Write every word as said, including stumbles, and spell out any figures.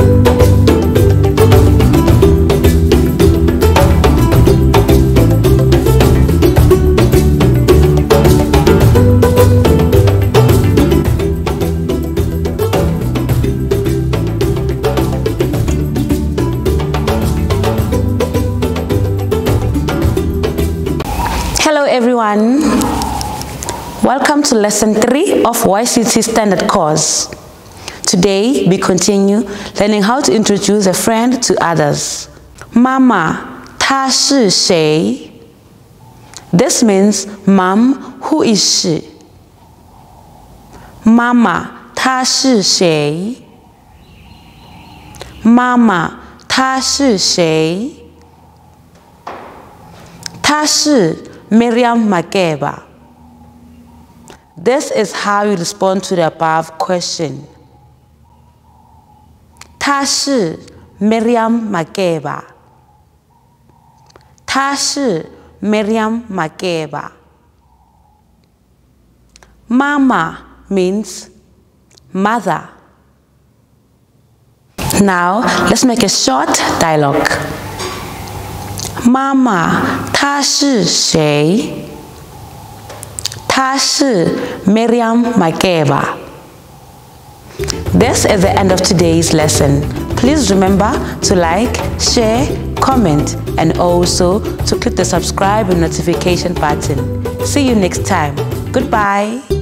Hello everyone, welcome to lesson three of Y C T Standard Course. Today we continue learning how to introduce a friend to others. Mama, 她是谁? This means mom, who is she? Mama, 她是谁? Mama, 她是谁? 她是 Miriam Makeba. This is how you respond to the above question. 她是 Miriam Makeba. 她是 Miriam Makeba. Mama means mother. Now let's make a short dialogue. Mama, 她是谁? 她是 Miriam Makeba. This is the end of today's lesson. Please remember to like, share, comment, and also to click the subscribe and notification button. See you next time. Goodbye.